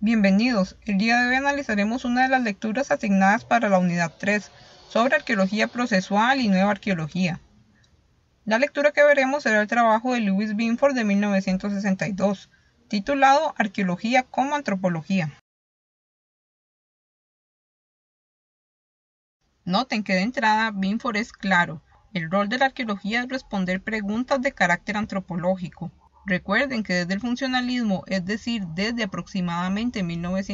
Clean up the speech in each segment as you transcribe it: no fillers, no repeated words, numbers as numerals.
Bienvenidos, el día de hoy analizaremos una de las lecturas asignadas para la unidad 3 sobre arqueología procesual y nueva arqueología. La lectura que veremos será el trabajo de Louis Binford de 1962, titulado Arqueología como Antropología. Noten que de entrada Binford es claro, el rol de la arqueología es responder preguntas de carácter antropológico. Recuerden que desde el funcionalismo, es decir, desde aproximadamente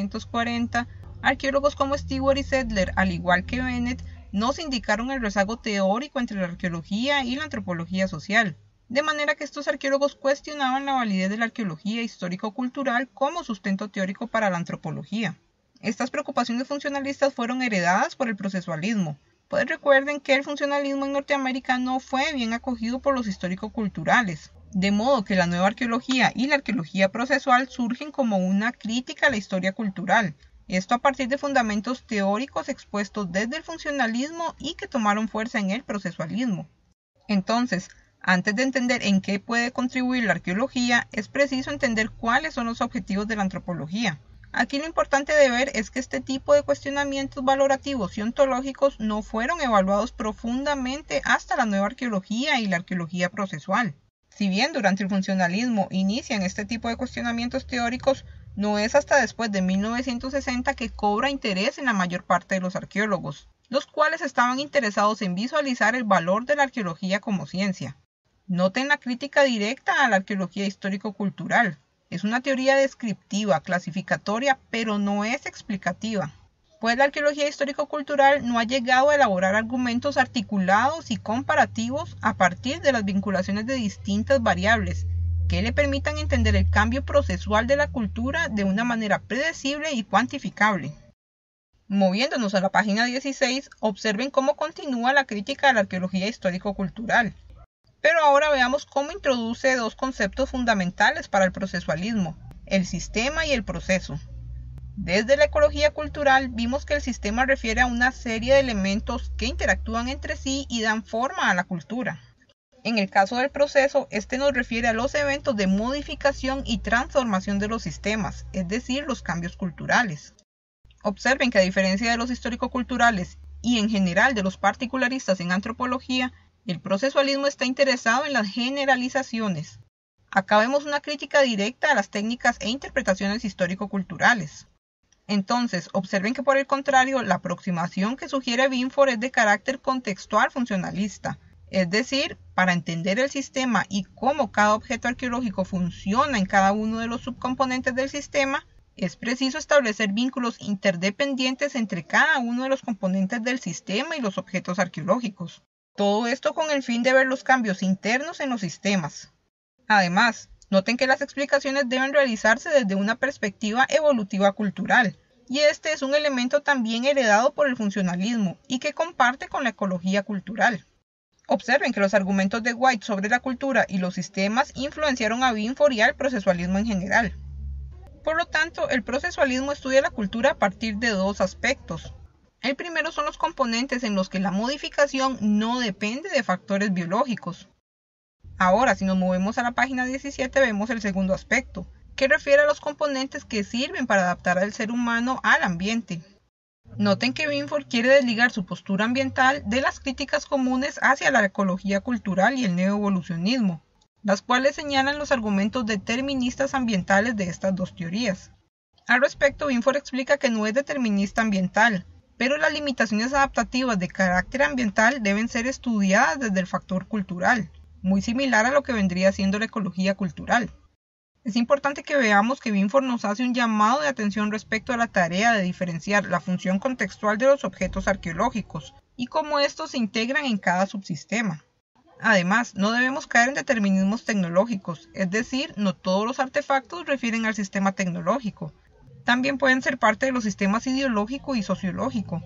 1940, arqueólogos como Stewart y Settler, al igual que Bennett, nos indicaron el rezago teórico entre la arqueología y la antropología social, de manera que estos arqueólogos cuestionaban la validez de la arqueología histórico-cultural como sustento teórico para la antropología. Estas preocupaciones funcionalistas fueron heredadas por el procesualismo, pues recuerden que el funcionalismo en Norteamérica no fue bien acogido por los histórico-culturales, de modo que la nueva arqueología y la arqueología procesual surgen como una crítica a la historia cultural, esto a partir de fundamentos teóricos expuestos desde el funcionalismo y que tomaron fuerza en el procesualismo. Entonces, antes de entender en qué puede contribuir la arqueología, es preciso entender cuáles son los objetivos de la antropología. Aquí lo importante de ver es que este tipo de cuestionamientos valorativos y ontológicos no fueron evaluados profundamente hasta la nueva arqueología y la arqueología procesual. Si bien durante el funcionalismo inician este tipo de cuestionamientos teóricos, no es hasta después de 1960 que cobra interés en la mayor parte de los arqueólogos, los cuales estaban interesados en visualizar el valor de la arqueología como ciencia. Noten la crítica directa a la arqueología histórico-cultural. Es una teoría descriptiva, clasificatoria, pero no es explicativa, pues la arqueología histórico-cultural no ha llegado a elaborar argumentos articulados y comparativos a partir de las vinculaciones de distintas variables que le permitan entender el cambio procesual de la cultura de una manera predecible y cuantificable. Moviéndonos a la página 16, observen cómo continúa la crítica a la arqueología histórico-cultural. Pero ahora veamos cómo introduce dos conceptos fundamentales para el procesualismo, el sistema y el proceso. Desde la ecología cultural vimos que el sistema refiere a una serie de elementos que interactúan entre sí y dan forma a la cultura. En el caso del proceso, este nos refiere a los eventos de modificación y transformación de los sistemas, es decir, los cambios culturales. Observen que a diferencia de los histórico-culturales y en general de los particularistas en antropología, el procesualismo está interesado en las generalizaciones. Acá vemos una crítica directa a las técnicas e interpretaciones histórico-culturales. Entonces, observen que por el contrario, la aproximación que sugiere Binford es de carácter contextual funcionalista, es decir, para entender el sistema y cómo cada objeto arqueológico funciona en cada uno de los subcomponentes del sistema, es preciso establecer vínculos interdependientes entre cada uno de los componentes del sistema y los objetos arqueológicos. Todo esto con el fin de ver los cambios internos en los sistemas. Además, noten que las explicaciones deben realizarse desde una perspectiva evolutiva cultural, y este es un elemento también heredado por el funcionalismo y que comparte con la ecología cultural. Observen que los argumentos de White sobre la cultura y los sistemas influenciaron a Binford y al procesualismo en general. Por lo tanto, el procesualismo estudia la cultura a partir de dos aspectos. El primero son los componentes en los que la modificación no depende de factores biológicos. Ahora, si nos movemos a la página 17, vemos el segundo aspecto, que refiere a los componentes que sirven para adaptar al ser humano al ambiente. Noten que Binford quiere desligar su postura ambiental de las críticas comunes hacia la ecología cultural y el neoevolucionismo, las cuales señalan los argumentos deterministas ambientales de estas dos teorías. Al respecto, Binford explica que no es determinista ambiental, pero las limitaciones adaptativas de carácter ambiental deben ser estudiadas desde el factor cultural, muy similar a lo que vendría siendo la ecología cultural. Es importante que veamos que Binford nos hace un llamado de atención respecto a la tarea de diferenciar la función contextual de los objetos arqueológicos y cómo estos se integran en cada subsistema. Además, no debemos caer en determinismos tecnológicos, es decir, no todos los artefactos refieren al sistema tecnológico. También pueden ser parte de los sistemas ideológico y sociológico.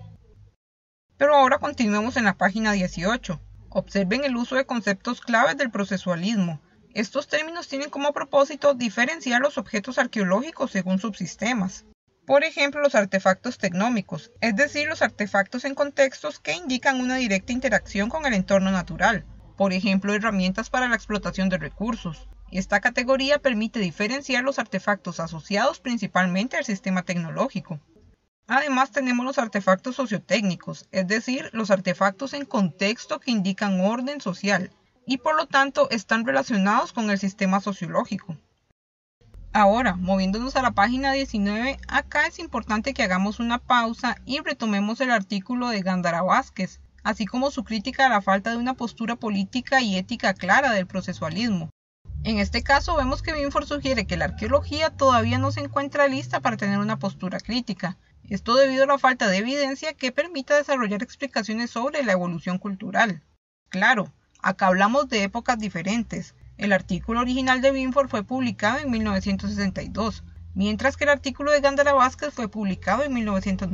Pero ahora continuemos en la página 18. Observen el uso de conceptos claves del procesualismo. Estos términos tienen como propósito diferenciar los objetos arqueológicos según subsistemas. Por ejemplo, los artefactos tecnómicos, es decir, los artefactos en contextos que indican una directa interacción con el entorno natural. Por ejemplo, herramientas para la explotación de recursos. Esta categoría permite diferenciar los artefactos asociados principalmente al sistema tecnológico. Además tenemos los artefactos sociotécnicos, es decir, los artefactos en contexto que indican orden social y por lo tanto están relacionados con el sistema sociológico. Ahora, moviéndonos a la página 19, acá es importante que hagamos una pausa y retomemos el artículo de Gándara Vázquez, así como su crítica a la falta de una postura política y ética clara del procesualismo. En este caso vemos que Binford sugiere que la arqueología todavía no se encuentra lista para tener una postura crítica, esto debido a la falta de evidencia que permita desarrollar explicaciones sobre la evolución cultural. Claro, acá hablamos de épocas diferentes. El artículo original de Binford fue publicado en 1962, mientras que el artículo de Gándara Vázquez fue publicado en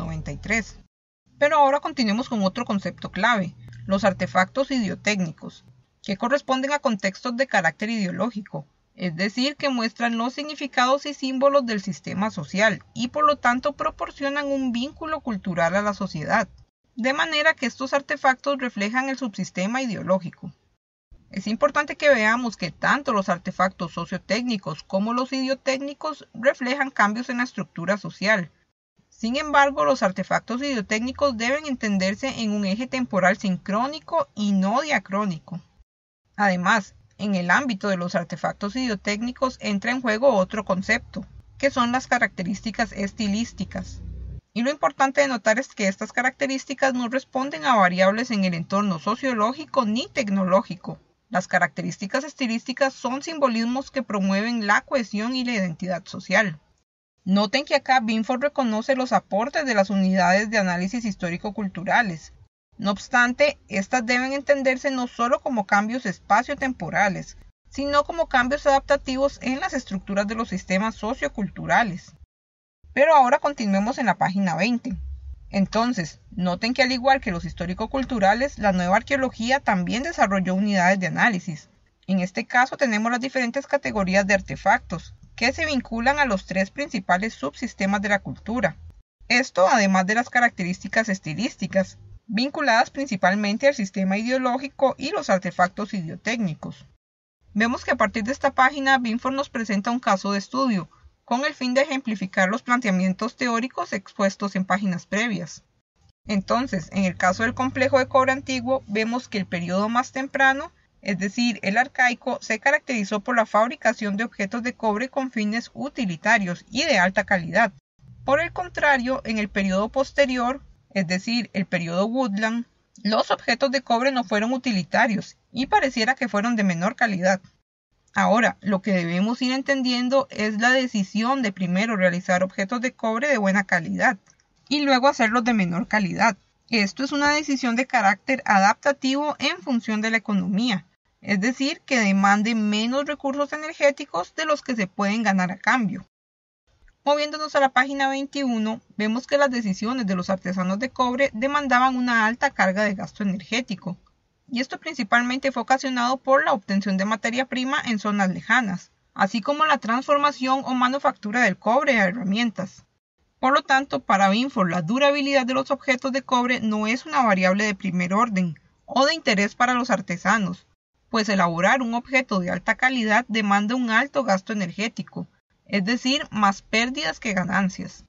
1993. Pero ahora continuemos con otro concepto clave, los artefactos idiotécnicos, que corresponden a contextos de carácter ideológico, es decir, que muestran los significados y símbolos del sistema social y por lo tanto proporcionan un vínculo cultural a la sociedad, de manera que estos artefactos reflejan el subsistema ideológico. Es importante que veamos que tanto los artefactos sociotécnicos como los idiotécnicos reflejan cambios en la estructura social. Sin embargo, los artefactos idiotécnicos deben entenderse en un eje temporal sincrónico y no diacrónico. Además, en el ámbito de los artefactos idiotécnicos entra en juego otro concepto, que son las características estilísticas. Y lo importante de notar es que estas características no responden a variables en el entorno sociológico ni tecnológico. Las características estilísticas son simbolismos que promueven la cohesión y la identidad social. Noten que acá Binford reconoce los aportes de las unidades de análisis histórico-culturales. No obstante, estas deben entenderse no solo como cambios espaciotemporales, sino como cambios adaptativos en las estructuras de los sistemas socioculturales. Pero ahora continuemos en la página 20. Entonces, noten que al igual que los histórico-culturales, la nueva arqueología también desarrolló unidades de análisis. En este caso tenemos las diferentes categorías de artefactos, que se vinculan a los tres principales subsistemas de la cultura. Esto además de las características estilísticas, vinculadas principalmente al sistema ideológico y los artefactos idiotécnicos. Vemos que a partir de esta página Binford nos presenta un caso de estudio, con el fin de ejemplificar los planteamientos teóricos expuestos en páginas previas. Entonces, en el caso del complejo de cobre antiguo, vemos que el periodo más temprano, es decir, el arcaico, se caracterizó por la fabricación de objetos de cobre con fines utilitarios y de alta calidad. Por el contrario, en el periodo posterior, es decir, el periodo Woodland, los objetos de cobre no fueron utilitarios y pareciera que fueron de menor calidad. Ahora, lo que debemos ir entendiendo es la decisión de primero realizar objetos de cobre de buena calidad y luego hacerlos de menor calidad. Esto es una decisión de carácter adaptativo en función de la economía, es decir, que demande menos recursos energéticos de los que se pueden ganar a cambio. Moviéndonos a la página 21, vemos que las decisiones de los artesanos de cobre demandaban una alta carga de gasto energético, y esto principalmente fue ocasionado por la obtención de materia prima en zonas lejanas, así como la transformación o manufactura del cobre a herramientas. Por lo tanto, para Binford, la durabilidad de los objetos de cobre no es una variable de primer orden o de interés para los artesanos, pues elaborar un objeto de alta calidad demanda un alto gasto energético, es decir, más pérdidas que ganancias.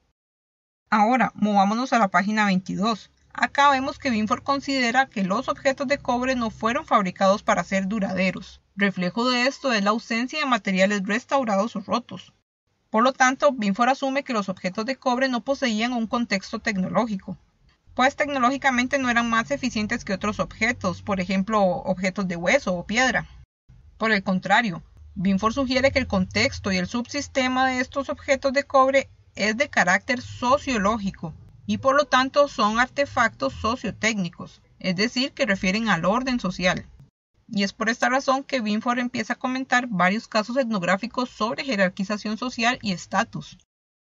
Ahora, movámonos a la página 22. Acá vemos que Binford considera que los objetos de cobre no fueron fabricados para ser duraderos. Reflejo de esto es la ausencia de materiales restaurados o rotos. Por lo tanto, Binford asume que los objetos de cobre no poseían un contexto tecnológico, pues tecnológicamente no eran más eficientes que otros objetos, por ejemplo, objetos de hueso o piedra. Por el contrario, Binford sugiere que el contexto y el subsistema de estos objetos de cobre es de carácter sociológico y por lo tanto son artefactos sociotécnicos, es decir, que refieren al orden social. Y es por esta razón que Binford empieza a comentar varios casos etnográficos sobre jerarquización social y estatus.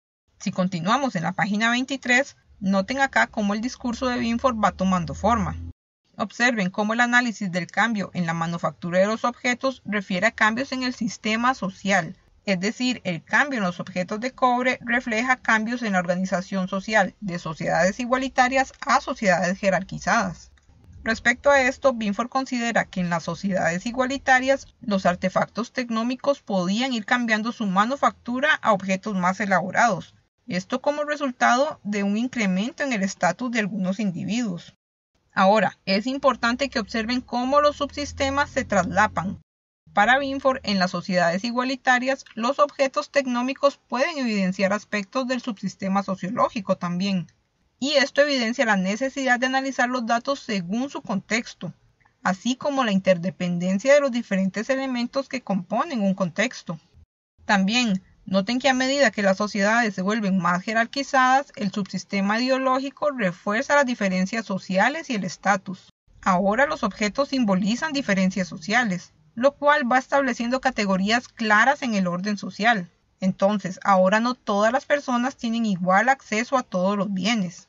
Si continuamos en la página 23, noten acá cómo el discurso de Binford va tomando forma. Observen cómo el análisis del cambio en la manufactura de los objetos refiere a cambios en el sistema social, es decir, el cambio en los objetos de cobre refleja cambios en la organización social de sociedades igualitarias a sociedades jerarquizadas. Respecto a esto, Binford considera que en las sociedades igualitarias los artefactos tecnómicos podían ir cambiando su manufactura a objetos más elaborados, esto como resultado de un incremento en el estatus de algunos individuos. Ahora, es importante que observen cómo los subsistemas se traslapan. Para Binford, en las sociedades igualitarias, los objetos tecnómicos pueden evidenciar aspectos del subsistema sociológico también. Y esto evidencia la necesidad de analizar los datos según su contexto, así como la interdependencia de los diferentes elementos que componen un contexto. También, noten que a medida que las sociedades se vuelven más jerarquizadas, el subsistema ideológico refuerza las diferencias sociales y el estatus. Ahora los objetos simbolizan diferencias sociales, lo cual va estableciendo categorías claras en el orden social. Entonces, ahora no todas las personas tienen igual acceso a todos los bienes.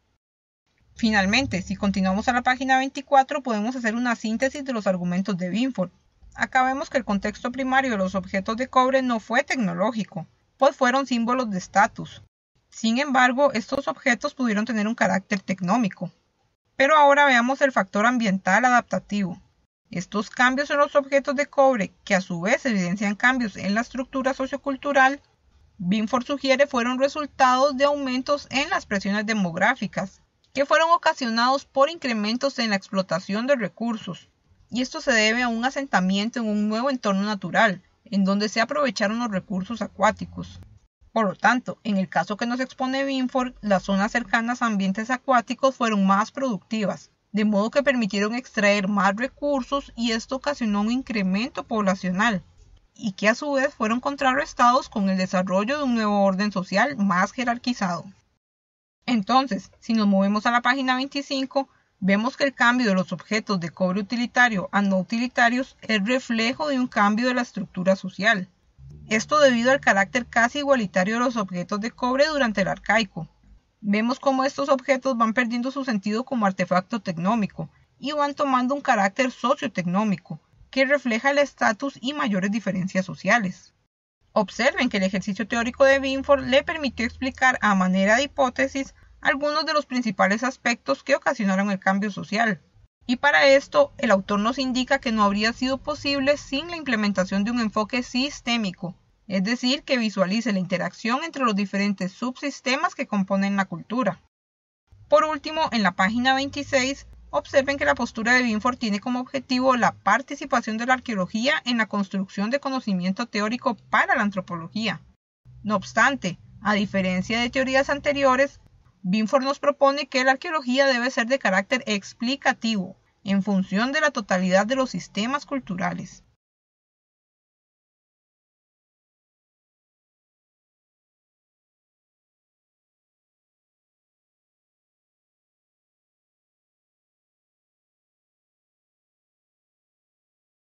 Finalmente, si continuamos a la página 24, podemos hacer una síntesis de los argumentos de Binford. Acá vemos que el contexto primario de los objetos de cobre no fue tecnológico, pues fueron símbolos de estatus. Sin embargo, estos objetos pudieron tener un carácter tecnómico. Pero ahora veamos el factor ambiental adaptativo. Estos cambios en los objetos de cobre, que a su vez evidencian cambios en la estructura sociocultural, Binford sugiere fueron resultados de aumentos en las presiones demográficas, que fueron ocasionados por incrementos en la explotación de recursos, y esto se debe a un asentamiento en un nuevo entorno natural, en donde se aprovecharon los recursos acuáticos. Por lo tanto, en el caso que nos expone Binford, las zonas cercanas a ambientes acuáticos fueron más productivas, de modo que permitieron extraer más recursos y esto ocasionó un incremento poblacional, y que a su vez fueron contrarrestados con el desarrollo de un nuevo orden social más jerarquizado. Entonces, si nos movemos a la página 25, vemos que el cambio de los objetos de cobre utilitario a no utilitarios es reflejo de un cambio de la estructura social. Esto debido al carácter casi igualitario de los objetos de cobre durante el arcaico. Vemos cómo estos objetos van perdiendo su sentido como artefacto tecnómico y van tomando un carácter sociotecnómico, que refleja el estatus y mayores diferencias sociales. Observen que el ejercicio teórico de Binford le permitió explicar a manera de hipótesis algunos de los principales aspectos que ocasionaron el cambio social. Y para esto, el autor nos indica que no habría sido posible sin la implementación de un enfoque sistémico, es decir, que visualice la interacción entre los diferentes subsistemas que componen la cultura. Por último, en la página 26, observen que la postura de Binford tiene como objetivo la participación de la arqueología en la construcción de conocimiento teórico para la antropología. No obstante, a diferencia de teorías anteriores, Binford nos propone que la arqueología debe ser de carácter explicativo, en función de la totalidad de los sistemas culturales.